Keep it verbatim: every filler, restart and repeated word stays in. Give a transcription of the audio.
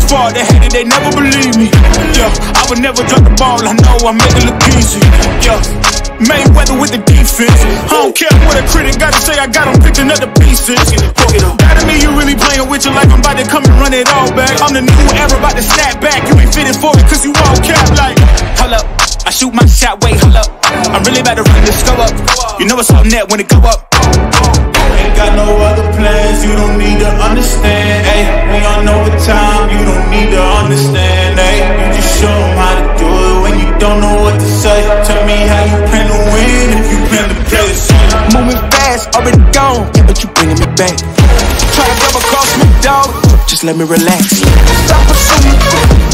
squad, they hated, they never believe me. Yeah, I would never drop the ball, I know I make it look easy. Yeah, Mayweather with the defense. I don't care what a critic gotta say, I got them picking up the pieces. That to me, you really playing with you like I'm about to come and run it all back. I'm the new era, about to snap back. You ain't fitting for it cause you all cap like. Hold up, I shoot my shot, wait, hold up. I'm really about to run this go up. You know it's all net when it go up. Ain't got no other plans, you don't need to understand. Ay, we on overtime, you don't need to understand. Ay, you just show them how to do it when you don't know what to say. Tell me how you plan to win if you plan to play the shit. Moving fast, already gone, yeah, but you bringing me back. Try to double cross me, dog, just let me relax. Stop assuming.